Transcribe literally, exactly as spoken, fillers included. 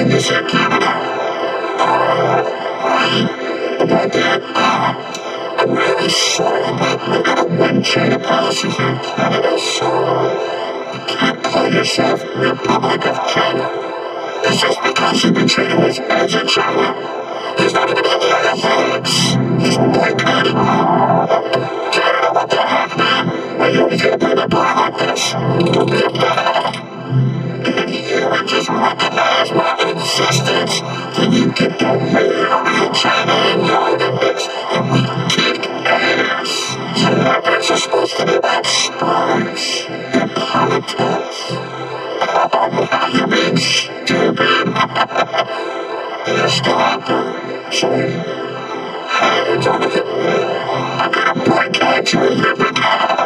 and you said Canada. Uh, right about that, uh, I'm really sorry, but we got a one-China policy here in Canada, so you can't call yourself Republic of China. It's just because you've been treated as as a China. He's not even in the Olympics. He's boycotting you. Canada, what the heck, man? Why you always gotta bring a boy like this? Don't be a bad. And you would just recognize my existence, then you get the real China in the Olympics, and we kick ass. So Olympics are supposed to be about sports and politics. Um, you mean stupid? You're still out there, so hey, it's only I'm gonna boycott you a little bit.